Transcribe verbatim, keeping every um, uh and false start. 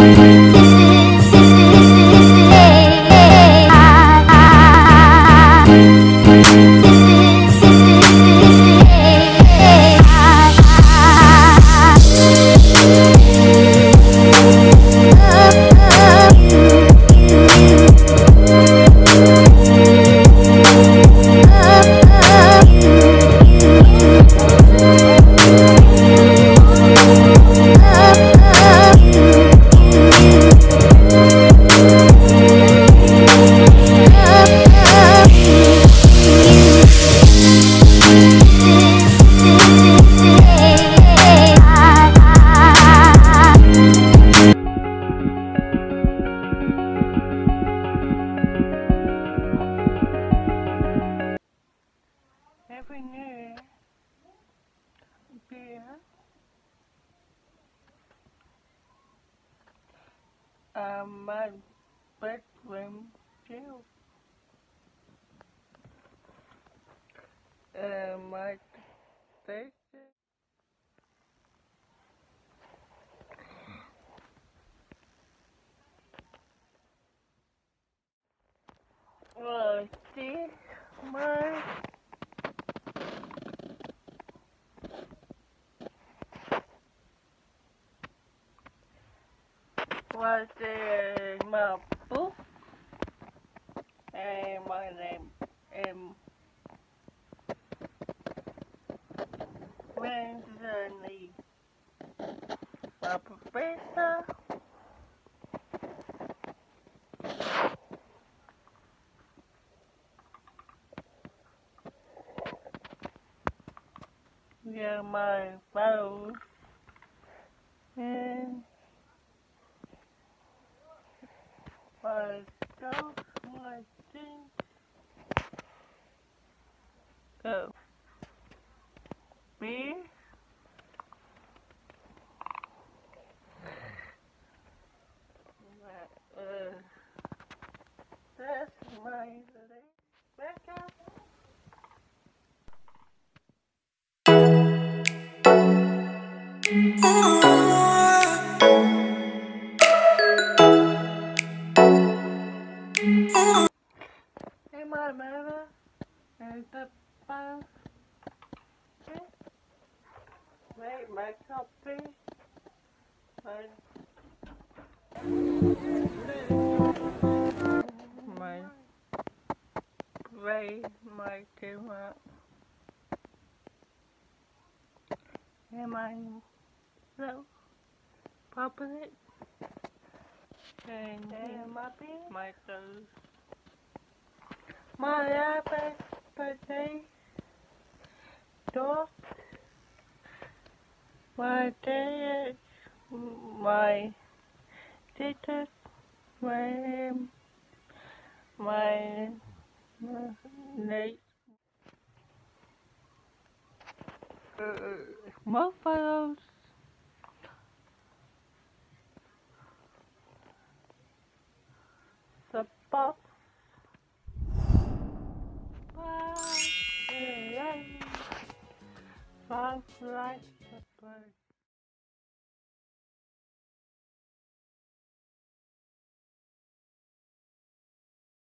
Every New Year, um, my bedroom too. Uh, my station. Well, see, my was uh, my book and my name and Wednesday, my professor. Yeah, my phone and my stuff, my things. Go. Beer. My, uh, that's my backup. Hey, my mother and the phone. Wait, my copy. My, my, Ray, my camera. And my little puppet. And then my pen. My toes. My iPad, birthday. Dog. My dad. My sister. My, my, my niece. Uh, more photos. The box. Bye. Five lights.